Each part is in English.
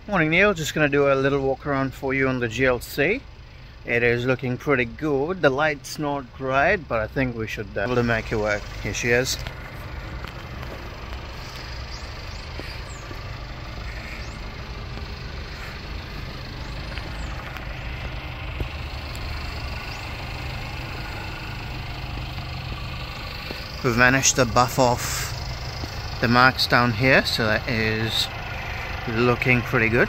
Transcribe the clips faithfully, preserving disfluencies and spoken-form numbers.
Morning Neil, just going to do a little walk around for you on the G L C. It is looking pretty good. The light's not great, but I think we should be able to make it work. Here she is. We've managed to buff off the marks down here, so that is looking pretty good.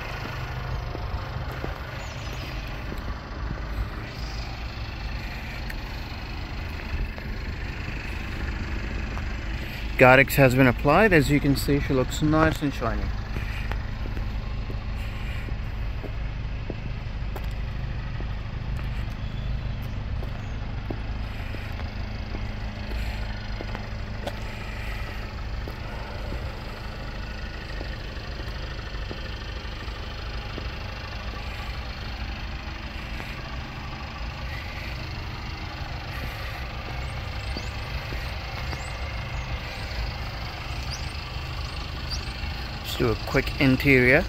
Gardex has been applied. As you can see, she looks nice and shiny. Let's do a quick interior.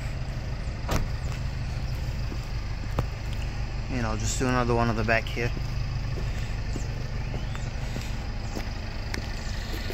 And I'll just do another one on the back here.